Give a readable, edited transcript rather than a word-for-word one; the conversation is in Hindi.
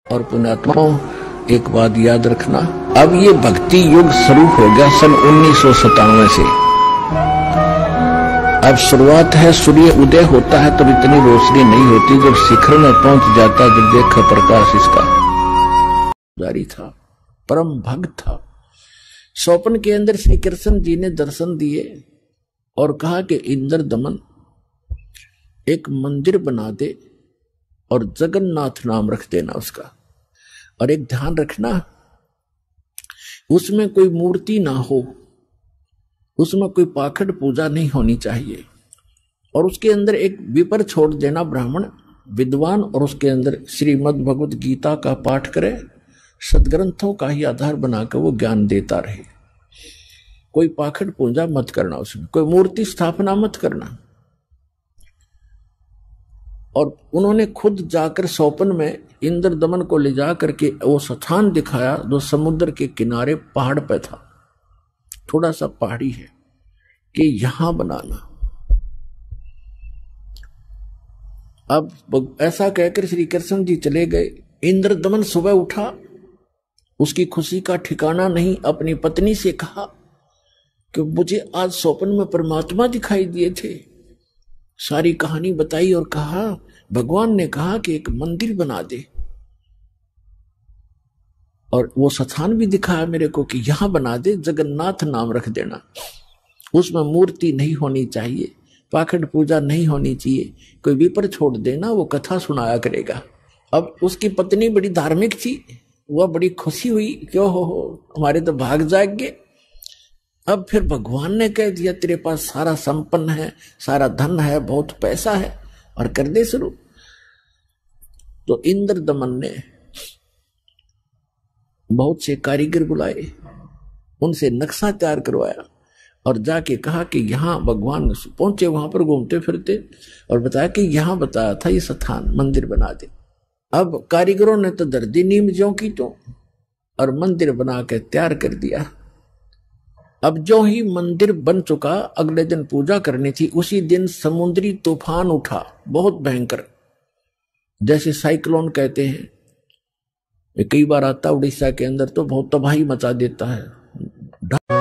और पुण्यात्माओं, एक बात याद रखना, अब ये भक्ति युग शुरू हो गया सन 1997 से। अब शुरुआत है, सूर्य उदय होता है तब इतनी रोशनी नहीं होती, जब शिखर में पहुंच जाता, जब देखा प्रकाश इसका जारी था, परम भक्त था। स्वप्न के अंदर श्री कृष्ण जी ने दर्शन दिए और कहा कि इंद्र दमन एक मंदिर बना दे और जगन्नाथ नाम रख देना उसका, और एक ध्यान रखना उसमें कोई मूर्ति ना हो, उसमें कोई पाखंड पूजा नहीं होनी चाहिए, और उसके अंदर एक विपर छोड़ देना ब्राह्मण विद्वान, और उसके अंदर श्रीमद् भगवत गीता का पाठ करे, सदग्रंथों का ही आधार बनाकर वो ज्ञान देता रहे। कोई पाखंड पूजा मत करना, उसमें कोई मूर्ति स्थापना मत करना। और उन्होंने खुद जाकर स्वप्न में इंद्र दमन को ले जा करके वो स्थान दिखाया जो समुद्र के किनारे पहाड़ पे था, थोड़ा सा पहाड़ी है, कि यहां बनाना। अब ऐसा कहकर श्री कृष्ण जी चले गए। इंद्र दमन सुबह उठा, उसकी खुशी का ठिकाना नहीं। अपनी पत्नी से कहा कि मुझे आज स्वप्न में परमात्मा दिखाई दिए थे। सारी कहानी बताई और कहा भगवान ने कहा कि एक मंदिर बना दे, और वो स्थान भी दिखाया मेरे को कि यहां बना दे, जगन्नाथ नाम रख देना, उसमें मूर्ति नहीं होनी चाहिए, पाखंड पूजा नहीं होनी चाहिए, कोई विपर छोड़ देना, वो कथा सुनाया करेगा। अब उसकी पत्नी बड़ी धार्मिक थी, वह बड़ी खुशी हुई, क्यों हो हमारे तो भाग जाग गए। अब फिर भगवान ने कह दिया तेरे पास सारा संपन्न है, सारा धन है, बहुत पैसा है, और कर दे शुरू। तो इंद्र दमन ने बहुत से कारीगर बुलाए, उनसे नक्शा तैयार करवाया, और जाके कहा कि यहां भगवान पहुंचे, वहां पर घूमते फिरते, और बताया कि यहां बताया था ये स्थान, मंदिर बना दे। अब कारीगरों ने तो दर्दी नीम ज्यों की तो, और मंदिर बना के तैयार कर दिया। अब जो ही मंदिर बन चुका, अगले दिन पूजा करनी थी, उसी दिन समुद्री तूफान उठा, बहुत भयंकर, जैसे साइक्लोन कहते हैं। ये कई बार आता उड़ीसा के अंदर, तो बहुत तबाही मचा देता है।